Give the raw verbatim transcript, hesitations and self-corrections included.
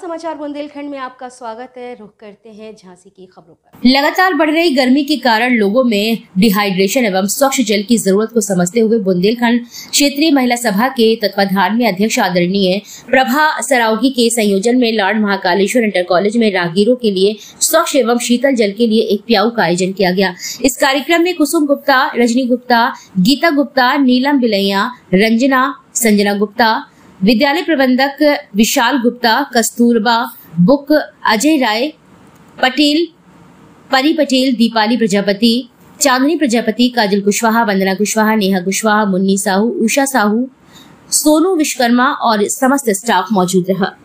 समाचार बुंदेलखंड में आपका स्वागत है। रुख करते हैं झांसी की खबरों पर। लगातार बढ़ रही गर्मी के कारण लोगों में डिहाइड्रेशन एवं स्वच्छ जल की जरूरत को समझते हुए बुंदेलखंड क्षेत्रीय महिला सभा के तत्वाधान में अध्यक्ष आदरणीय प्रभा सरावगी के संयोजन में लॉर्ड महाकालेश्वर इंटर कॉलेज में राहगीरों के लिए स्वच्छ एवं शीतल जल के लिए एक प्याऊ का आयोजन किया गया। इस कार्यक्रम में कुसुम गुप्ता, रजनी गुप्ता, गीता गुप्ता, नीलम बिलैया, रंजना, संजना गुप्ता, विद्यालय प्रबंधक विशाल गुप्ता, कस्तूरबा बुक, अजय राय पटेल, परी पटेल, दीपाली प्रजापति, चांदनी प्रजापति, काजल कुशवाहा, वंदना कुशवाहा, नेहा कुशवाहा, मुन्नी साहू, उषा साहू, सोनू विश्वकर्मा और समस्त स्टाफ मौजूद रहा।